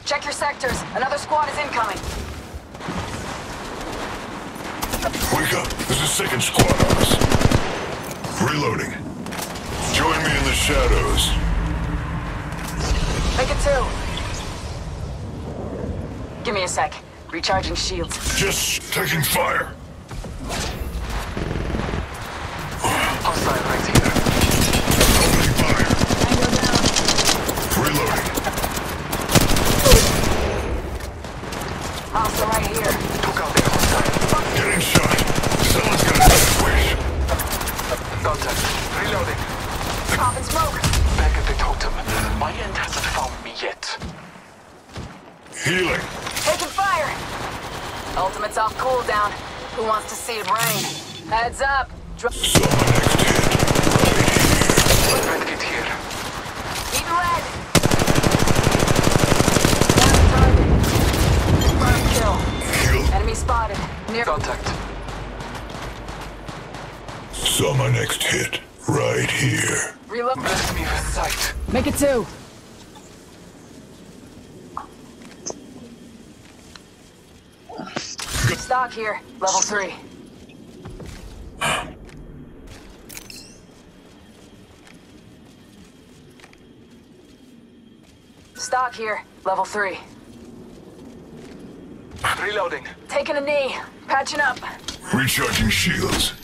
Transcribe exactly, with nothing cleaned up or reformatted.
Check your sectors. Another squad is incoming. Wake up. There's a second squad on us. Reloading. Join me in the shadows. Make it two. Give me a sec. Recharging shields. Just taking fire. Hostile right here. Opening fire. Tango down. Reloading. Hostile right here. Took out the hostile. Getting shot. Someone's got a situation. Contact. Reloading. Popping smoke. Back at the totem. My end hasn't found me yet. Healing. Taking fire. Ultimate's off cooldown. Who wants to see it rain? Heads up. Dro Someone next hit. Red kit here. Eat red. Down target. Confirmed kill. Kill. Enemy spotted. Near. Contact. Saw my next hit. Right here. Reload. Bless me with sight. Make it two. Stock here. Level three. Stock here. Level three. Reloading. Taking a knee. Patching up. Recharging shields.